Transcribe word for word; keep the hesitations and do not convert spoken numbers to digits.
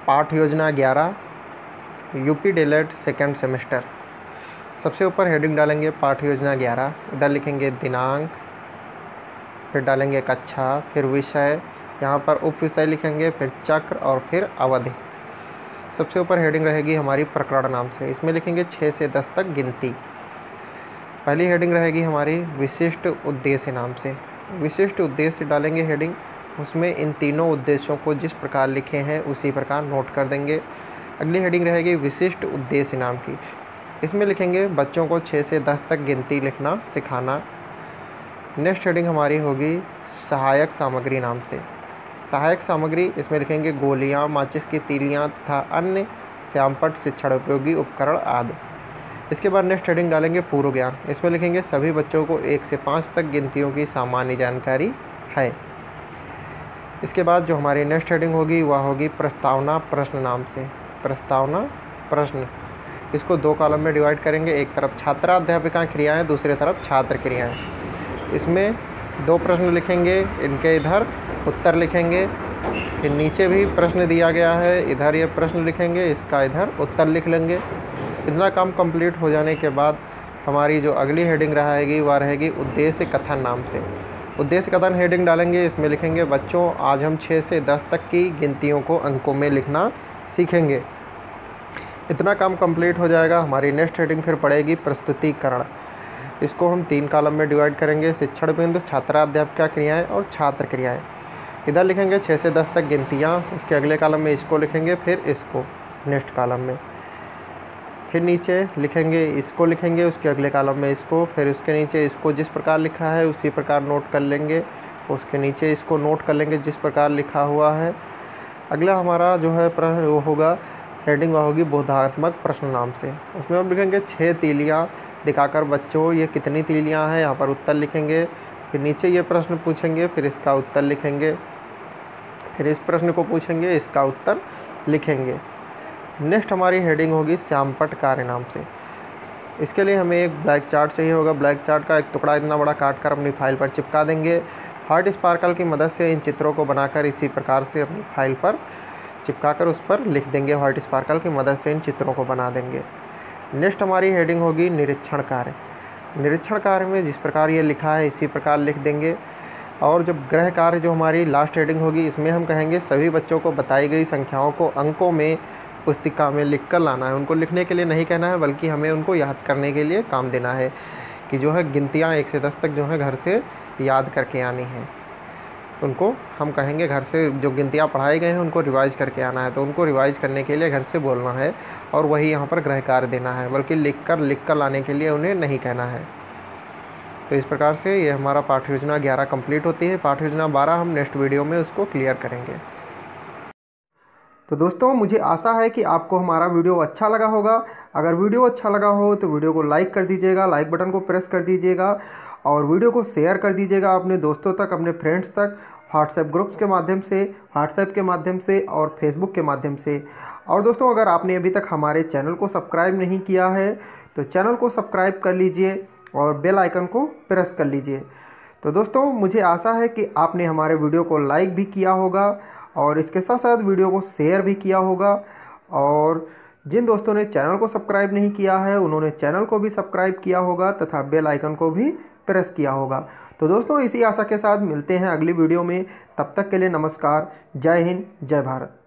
पाठ योजना ग्यारह यूपी डीएलएड सेकेंड सेमेस्टर। सबसे ऊपर हेडिंग डालेंगे पाठ योजना ग्यारह, इधर लिखेंगे दिनांक, फिर डालेंगे कक्षा, फिर विषय, यहाँ पर उप विषय लिखेंगे, फिर चक्र और फिर अवधि। सबसे ऊपर हेडिंग रहेगी हमारी प्रकरण नाम से, इसमें लिखेंगे छः से दस तक गिनती। पहली हेडिंग रहेगी हमारी विशिष्ट उद्देश्य नाम से, विशिष्ट उद्देश्य डालेंगे हेडिंग, उसमें इन तीनों उद्देश्यों को जिस प्रकार लिखे हैं उसी प्रकार नोट कर देंगे। अगली हेडिंग रहेगी विशिष्ट उद्देश्य नाम की, इसमें लिखेंगे बच्चों को छः से दस तक गिनती लिखना सिखाना। नेक्स्ट हेडिंग हमारी होगी सहायक सामग्री नाम से, सहायक सामग्री इसमें लिखेंगे गोलियां, माचिस की तीलियां तथा अन्य श्यामपट्ट शिक्षण उपयोगी उपकरण आदि। इसके बाद नेक्स्ट हेडिंग डालेंगे पूर्व ज्ञान, इसमें लिखेंगे सभी बच्चों को एक से पाँच तक गिनतियों की सामान्य जानकारी है। इसके बाद जो हमारी नेक्स्ट हेडिंग होगी वह होगी प्रस्तावना प्रश्न नाम से, प्रस्तावना प्रश्न। इसको दो कॉलम में डिवाइड करेंगे, एक तरफ छात्राध्यापिका क्रियाएं, दूसरी तरफ छात्र क्रियाएं। इसमें दो प्रश्न लिखेंगे, इनके इधर उत्तर लिखेंगे, फिर नीचे भी प्रश्न दिया गया है, इधर ये प्रश्न लिखेंगे, इसका इधर उत्तर लिख लेंगे। इतना काम कंप्लीट हो जाने के बाद हमारी जो अगली हेडिंग रहेगी वह रहेगी उद्देश्य कथन नाम से। उद्देश्य कथन हेडिंग डालेंगे, इसमें लिखेंगे बच्चों आज हम छः से दस तक की गिनतियों को अंकों में लिखना सीखेंगे। इतना काम कंप्लीट हो जाएगा। हमारी नेक्स्ट हेडिंग फिर पड़ेगी प्रस्तुतिकरण, इसको हम तीन कॉलम में डिवाइड करेंगे, शिक्षण बिंदु, छात्राध्यापिका क्रियाएं और छात्र क्रियाएं। इधर लिखेंगे छः से दस तक गिनतियाँ, उसके अगले कॉलम में इसको लिखेंगे, फिर इसको नेक्स्ट कॉलम में, फिर नीचे लिखेंगे इसको लिखेंगे, उसके अगले कॉलम में इसको, फिर उसके नीचे इसको जिस प्रकार लिखा है उसी प्रकार नोट कर लेंगे, उसके नीचे इसको नोट कर लेंगे जिस प्रकार लिखा हुआ है। अगला हमारा जो है प्रश्न वो होगा हेडिंग वह होगी बोधात्मक प्रश्न नाम से, उसमें हम लिखेंगे छः तीलियाँ दिखाकर बच्चों ये कितनी तीलियाँ हैं, यहाँ पर उत्तर लिखेंगे, फिर नीचे ये प्रश्न पूछेंगे, फिर इसका उत्तर लिखेंगे, फिर इस प्रश्न को पूछेंगे, इसका उत्तर लिखेंगे। नेक्स्ट हमारी हेडिंग होगी श्यामपट्ट कार्य नाम से। इसके लिए हमें एक ब्लैक चार्ट चाहिए होगा, ब्लैक चार्ट का एक टुकड़ा इतना बड़ा काट कर अपनी फाइल पर चिपका देंगे। हार्ड स्पार्कल की मदद से इन चित्रों को बनाकर इसी प्रकार से अपनी फाइल पर चिपकाकर उस पर लिख देंगे, व्हाइट स्पार्कल की मदद से इन चित्रों को बना देंगे। नेक्स्ट हमारी हेडिंग होगी निरीक्षण कार्य। निरीक्षण कार्य में जिस प्रकार ये लिखा है इसी प्रकार लिख देंगे। और जब गृह कार्य जो हमारी लास्ट हेडिंग होगी, इसमें हम कहेंगे सभी बच्चों को बताई गई संख्याओं को अंकों में पुस्तिका में लिख कर लाना है। उनको लिखने के लिए नहीं कहना है, बल्कि हमें उनको याद करने के लिए काम देना है कि जो है गिनतियाँ एक से दस तक जो है घर से याद करके आनी हैं। उनको हम कहेंगे घर से जो गिनतियाँ पढ़ाए गए हैं उनको रिवाइज़ करके आना है, तो उनको रिवाइज़ करने के लिए घर से बोलना है और वही यहाँ पर गृह कार्य देना है, बल्कि लिख कर लिख कर लाने के लिए उन्हें नहीं कहना है। तो इस प्रकार से ये हमारा पाठ योजना ग्यारह कंप्लीट होती है। पाठ योजना बारह हम नेक्स्ट वीडियो में उसको क्लियर करेंगे। तो दोस्तों मुझे आशा है कि आपको हमारा वीडियो अच्छा लगा होगा। अगर वीडियो अच्छा लगा हो तो वीडियो को लाइक कर दीजिएगा, लाइक बटन को प्रेस कर दीजिएगा और वीडियो को शेयर कर दीजिएगा अपने दोस्तों तक, अपने फ्रेंड्स तक, व्हाट्सएप ग्रुप्स के माध्यम से, व्हाट्सएप के माध्यम से और फेसबुक के माध्यम से। और दोस्तों अगर आपने अभी तक हमारे चैनल को सब्सक्राइब नहीं किया है तो चैनल को सब्सक्राइब कर लीजिए और बेल आइकन को प्रेस कर लीजिए। तो दोस्तों मुझे आशा है कि आपने हमारे वीडियो को लाइक भी किया होगा और इसके साथ साथ वीडियो को शेयर भी किया होगा। और जिन दोस्तों ने चैनल को सब्सक्राइब नहीं किया है उन्होंने चैनल को भी सब्सक्राइब किया होगा तथा बेल आइकन को भी प्रेस किया होगा। तो दोस्तों इसी आशा के साथ मिलते हैं अगली वीडियो में। तब तक के लिए नमस्कार। जय हिंद, जय भारत।